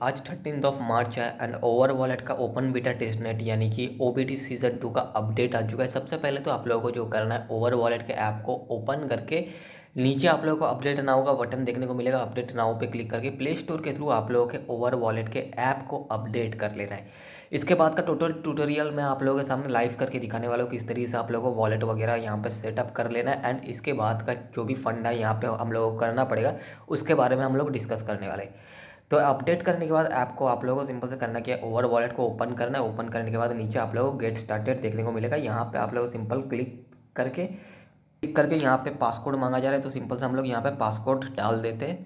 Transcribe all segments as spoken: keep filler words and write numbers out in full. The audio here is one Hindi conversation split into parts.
आज थर्टीन्थ ऑफ मार्च है एंड ओवर वॉलेट का ओपन बीटा टेस्टनेट यानी कि ओबीटी सीजन टू का अपडेट आ चुका है। सबसे पहले तो आप लोगों को जो करना है, ओवर वॉलेट के ऐप को ओपन करके नीचे आप लोगों को अपडेट नाउ का बटन देखने को मिलेगा। अपडेट नाउ पे क्लिक करके प्ले स्टोर के थ्रू आप लोगों के ओवर वॉलेट के ऐप को अपडेट कर लेना है। इसके बाद का टोटल ट्यूटोरियल मैं आप लोगों के सामने लाइव करके दिखाने वाला हूँ, किस तरीके से आप लोगों को वॉलेट वगैरह यहाँ पे सेटअप कर लेना है। एंड इसके बाद का जो भी फंड है यहाँ पे हम लोगों को करना पड़ेगा, उसके बारे में हम लोग डिस्कस करने वाले हैं। तो अपडेट करने के बाद ऐप को आप लोगों को सिंपल से करना क्या है, ओवर वॉलेट को ओपन करना है। ओपन करने के बाद नीचे आप लोगों को गेट स्टार्टेड देखने को मिलेगा। यहाँ पे आप लोगों को सिंपल क्लिक करके क्लिक करके यहाँ पे पासकोड मांगा जा रहा है, तो सिंपल से हम लोग यहाँ पे पासकोड डाल देते हैं।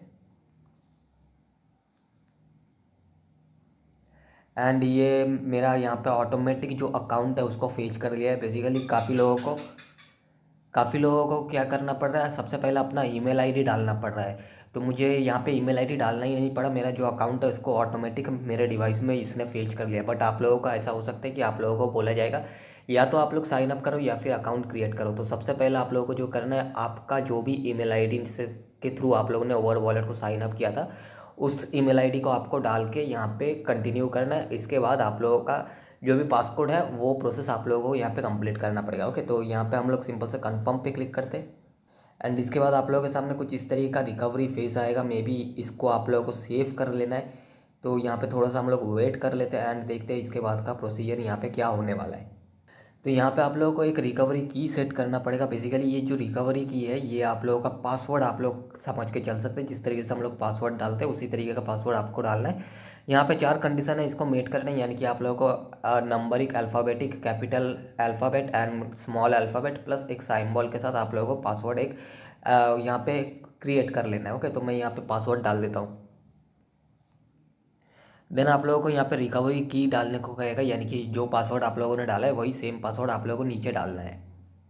एंड ये मेरा यहाँ पे ऑटोमेटिक जो अकाउंट है उसको फेच कर लिया है। बेसिकली काफ़ी लोगों को काफ़ी लोगों को क्या करना पड़ रहा है, सबसे पहले अपना ईमेल आईडी डालना पड़ रहा है। तो मुझे यहाँ पे ईमेल आईडी डालना ही नहीं पड़ा, मेरा जो अकाउंट है उसको ऑटोमेटिक मेरे डिवाइस में इसने फेच कर लिया। बट आप लोगों का ऐसा हो सकता है कि आप लोगों को बोला जाएगा या तो आप लोग साइन अप करो या फिर अकाउंट क्रिएट करो। तो सबसे पहले आप लोगों को जो करना है, आपका जो भी ईमेल आईडी से के थ्रू आप लोगों ने ओवर वॉलेट को साइन अप किया था, उस ईमेल आईडी को आपको डाल के यहाँ पे कंटिन्यू करना है। इसके बाद आप लोगों का जो भी पासकोड है वो प्रोसेस आप लोगों को यहाँ पे कंप्लीट करना पड़ेगा। ओके, तो यहाँ पे हम लोग सिंपल से कंफर्म पे क्लिक करते हैं। एंड इसके बाद आप लोगों के सामने कुछ इस तरीके का रिकवरी फेस आएगा। मे बी इसको आप लोगों को सेव कर लेना है, तो यहाँ पे थोड़ा सा हम लोग वेट कर लेते हैं एंड देखते हैं इसके बाद का प्रोसीजर यहाँ पे क्या होने वाला है। तो यहाँ पे आप लोगों को एक रिकवरी की सेट करना पड़ेगा। बेसिकली ये जो रिकवरी की है, ये आप लोगों का पासवर्ड आप लोग समझ के चल सकते हैं। जिस तरीके से हम लोग पासवर्ड डालते हैं उसी तरीके का पासवर्ड आपको डालना है। यहाँ पे चार कंडीशन है, इसको मेट करना है। यानी कि आप लोगों को numeric alphabetic, capital alphabet and small alphabet plus एक साइम्बॉल के साथ आप लोगों को पासवर्ड एक यहाँ पे क्रिएट कर लेना है। ओके, तो मैं यहाँ पे पासवर्ड डाल देता हूँ। देन आप लोगों को यहाँ पे रिकवरी की डालने को कहेगा, यानी कि जो पासवर्ड आप लोगों ने डाला है वही सेम पासवर्ड आप लोगों को नीचे डालना है।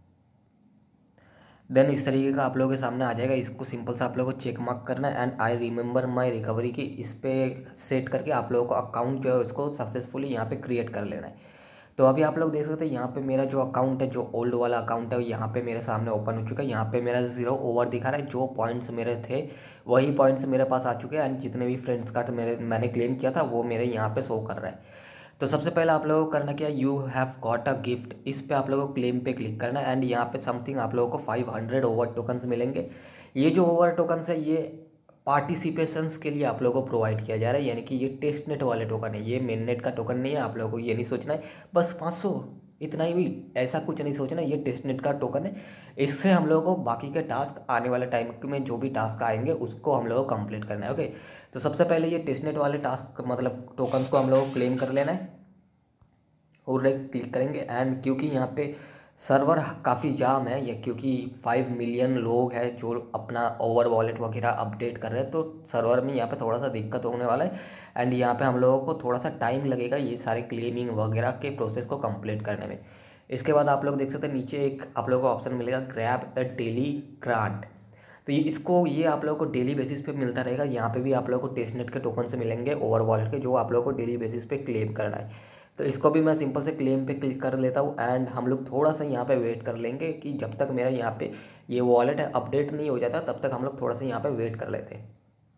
देन इस तरीके का आप लोगों के सामने आ जाएगा। इसको सिंपल से आप लोगों को चेक मार्क करना है and I remember my recovery की इस पर सेट करके आप लोगों को अकाउंट जो है उसको सक्सेसफुली यहाँ पे क्रिएट कर लेना है। तो अभी आप लोग देख सकते हैं यहाँ पे मेरा जो अकाउंट है, जो ओल्ड वाला अकाउंट है, यहाँ पे मेरे सामने ओपन हो चुका है। यहाँ पे मेरा जीरो ओवर दिखा रहा है। जो पॉइंट्स मेरे थे वही पॉइंट्स मेरे पास आ चुके हैं एंड जितने भी फ्रेंड्स कार्ड मेरे मैंने क्लेम किया था वो मेरे यहाँ पे शो कर रहा है। तो सबसे पहले आप लोगों को करना क्या, you have got a gift, इस पे आप लोगों को क्लेम पे क्लिक करना है। एंड यहाँ पे समथिंग आप लोगों को फाइव हंड्रेड ओवर टोकन्स मिलेंगे। ये जो ओवर टोकन्स है ये पार्टिसिपेशंस के लिए आप लोगों को प्रोवाइड किया जा रहा है, यानी कि ये टेस्ट नेट वाले टोकन है, ये मेन नेट का टोकन नहीं है। आप लोगों को ये नहीं सोचना है बस पाँच सौ इतना ही भी, ऐसा कुछ नहीं सोचना, ये टेस्ट नेट का टोकन है। इससे हम लोगों को बाकी के टास्क आने वाले टाइम में जो भी टास्क आएंगे उसको हम लोगों को कंप्लीट करना है। ओके, तो सबसे पहले ये टेस्ट नेट वाले टास्क मतलब टोकन्स को हम लोगों को क्लेम कर लेना है और क्लिक करेंगे। एंड क्योंकि यहाँ पे सर्वर काफ़ी जाम है, या क्योंकि फाइव मिलियन लोग हैं जो अपना ओवर वॉलेट वगैरह अपडेट कर रहे हैं, तो सर्वर में यहाँ पे थोड़ा सा दिक्कत होने वाला है। एंड यहाँ पे हम लोगों को थोड़ा सा टाइम लगेगा ये सारे क्लेमिंग वगैरह के प्रोसेस को कंप्लीट करने में। इसके बाद आप लोग देख सकते हैं नीचे एक आप लोगों को ऑप्शन मिलेगा, ग्रैब अ डेली ग्रांट। तो ये इसको ये आप लोगों को डेली बेसिस पे मिलता रहेगा। यहाँ पे भी आप लोगों को टेस्टनेट के टोकन से मिलेंगे ओवर वॉलेट के, जो आप लोगों को डेली बेसिस पे क्लेम करना है। तो इसको भी मैं सिंपल से क्लेम पे क्लिक कर लेता हूँ एंड हम लोग थोड़ा सा यहाँ पे वेट कर लेंगे कि जब तक मेरा यहाँ पे ये वॉलेट है अपडेट नहीं हो जाता, तब तक हम लोग थोड़ा सा यहाँ पे वेट कर लेते हैं।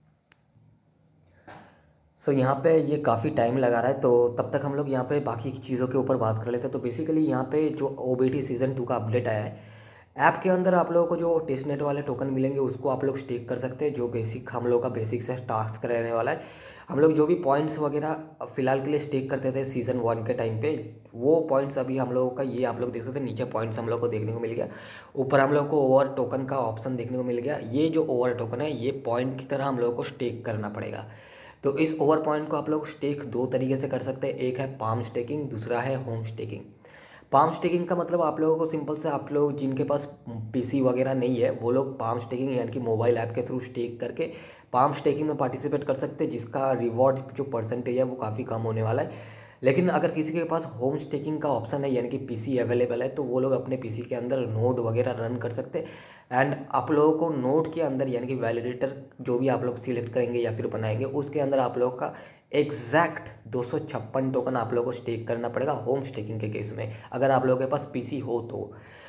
सो so, यहाँ पे ये काफ़ी टाइम लगा रहा है, तो तब तक हम लोग यहाँ पे बाकी चीज़ों के ऊपर बात कर लेते हैं। तो बेसिकली यहाँ पे जो O B T season two का अपडेट आया है, ऐप के अंदर आप लोगों को जो टेस्टनेट वाले टोकन मिलेंगे उसको आप लोग स्टेक कर सकते हैं। जो बेसिक हम लोग का बेसिक से टास्क रहने वाला है, हम लोग जो भी पॉइंट्स वगैरह फ़िलहाल के लिए स्टेक करते थे सीज़न वन के टाइम पे, वो पॉइंट्स अभी हम लोगों का ये आप लोग देख सकते हैं नीचे पॉइंट्स हम लोग को देखने को मिल गया। ऊपर हम लोग को ओवर टोकन का ऑप्शन देखने को मिल गया। ये जो ओवर टोकन है ये पॉइंट की तरह हम लोगों को स्टेक करना पड़ेगा। तो इस ओवर पॉइंट को आप लोग स्टेक दो तरीके से कर सकते हैं, एक है पाम स्टेकिंग, दूसरा है होम स्टेकिंग। पाम स्टेकिंग का मतलब आप लोगों को सिंपल से, आप लोग जिनके पास पीसी वगैरह नहीं है वो लोग पाम स्टेकिंग यानी कि मोबाइल ऐप के थ्रू स्टेक करके पाम स्टेकिंग में पार्टिसिपेट कर सकते हैं, जिसका रिवॉर्ड जो परसेंटेज है वो काफ़ी कम होने वाला है। लेकिन अगर किसी के पास होम स्टेकिंग का ऑप्शन है यानी कि पीसी अवेलेबल है, तो वो लोग अपने पीसी के अंदर नोड वगैरह रन कर सकते हैं। एंड आप लोगों को नोड के अंदर यानी कि वैलिडेटर जो भी आप लोग सिलेक्ट करेंगे या फिर बनाएंगे उसके अंदर आप लोग का एग्जैक्ट दो सौ छप्पन टोकन आप लोगों को स्टेक करना पड़ेगा होम स्टेकिंग के केस में, अगर आप लोगों के पास पीसी हो तो।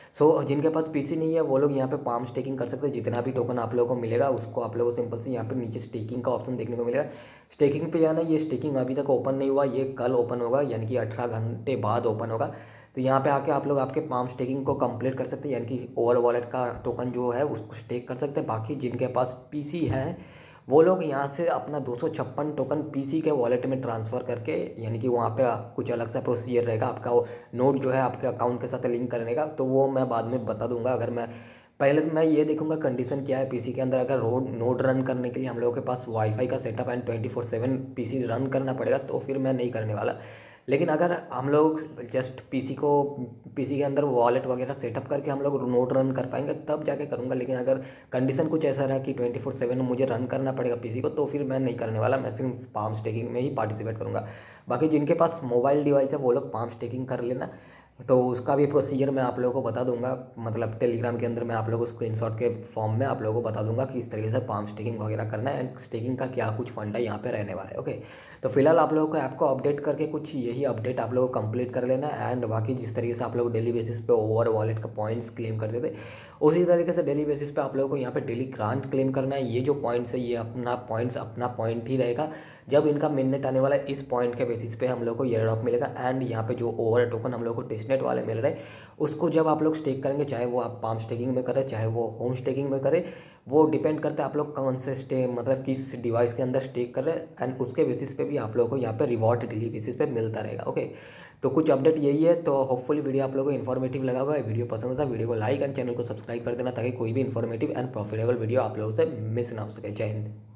सो so, जिनके पास पीसी नहीं है वो लोग यहाँ पे पाम स्टेकिंग कर सकते हैं। जितना भी टोकन आप लोगों को मिलेगा उसको आप लोगों को सिंपल से यहाँ पे नीचे स्टेकिंग का ऑप्शन देखने को मिलेगा। स्टेकिंग पे जाना, ये स्टेकिंग अभी तक ओपन नहीं हुआ, ये कल ओपन होगा, यानी कि अठारह घंटे बाद ओपन होगा। तो यहाँ पे आके आप लोग आपके पाम स्टेकिंग को कंप्लीट कर सकते हैं, यानी कि ओवर वॉलेट का टोकन जो है उसको स्टेक कर सकते हैं। बाकी जिनके पास पीसी है वो लोग यहाँ से अपना दो सौ छप्पन टोकन पीसी के वॉलेट में ट्रांसफ़र करके, यानी कि वहाँ पे कुछ अलग सा प्रोसीजर रहेगा आपका वो नोड जो है आपके अकाउंट के साथ लिंक करने का, तो वो मैं बाद में बता दूंगा। अगर मैं पहले तो मैं ये देखूंगा कंडीशन क्या है पीसी के अंदर। अगर रोड नोड रन करने के लिए हम लोगों के पास वाईफाई का setup and twenty four seven PC run करना पड़ेगा तो फिर मैं नहीं करने वाला। लेकिन अगर हम लोग जस्ट पीसी को पीसी के अंदर वॉलेट वगैरह सेटअप करके हम लोग नोड रन कर पाएंगे तब जाके करूँगा। लेकिन अगर कंडीशन कुछ ऐसा रहा कि ट्वेंटी फोर सेवन मुझे रन करना पड़ेगा पीसी को, तो फिर मैं नहीं करने वाला, मैं सिर्फ पाम स्टेकिंग में ही पार्टिसिपेट करूँगा। बाकी जिनके पास मोबाइल डिवाइस है वो लोग पाम स्टेकिंग कर लेना, तो उसका भी प्रोसीजर मैं आप लोगों को बता दूंगा। मतलब टेलीग्राम के अंदर मैं आप लोगों को स्क्रीनशॉट के फॉर्म में आप लोगों को बता दूंगा कि इस तरीके से पाम स्टेकिंग वगैरह करना है एंड स्टेकिंग का क्या कुछ फंडा यहाँ पे रहने वाला है। ओके, तो फिलहाल आप लोगों को ऐप को अपडेट करके कुछ यही अपडेट आप लोगों को कंप्लीट कर लेना है। एंड बाकी जिस तरीके से आप लोग डेली बेसिस पे ओवर वॉलेट का पॉइंट्स क्लेम करते थे उसी तरीके से डेली बेसिस पे आप लोगों को यहाँ पे डेली ग्रांट क्लेम करना है। ये जो पॉइंट्स है ये अपना पॉइंट्स अपना पॉइंट ही रहेगा। जब इनका मिनट आने वाला है इस पॉइंट के बेसिस पे हम लोग को एयर ड्रॉप मिलेगा। एंड यहाँ पे जो ओवर टोकन हम लोग को टेस्टनेट वाले मिल रहे हैं उसको जब आप लोग स्टेक करेंगे, चाहे वो आप पाम स्टेकिंग में करें चाहे वो होम स्टेकिंग में करें, वो डिपेंड करता है आप लोग कौन से स्टे मतलब किस डिवाइस के अंदर स्टेक कर रहे हैं। एंड उसके बेसिस पे भी आप लोगों को यहाँ पे रिवॉर्ड डेली बेसिस पे मिलता रहेगा। ओके, तो कुछ अपडेट यही है। तो होपफुली वीडियो आप लोगों को इन्फॉर्मेटिव लगा होगा। वीडियो पसंद आता है वीडियो को लाइक एंड चैनल को सब्सक्राइब कर देना ताकि कोई भी इन्फॉर्मेटिव एंड प्रॉफिटेबल वीडियो आप लोगों से मिस ना हो सके। जय हिंद।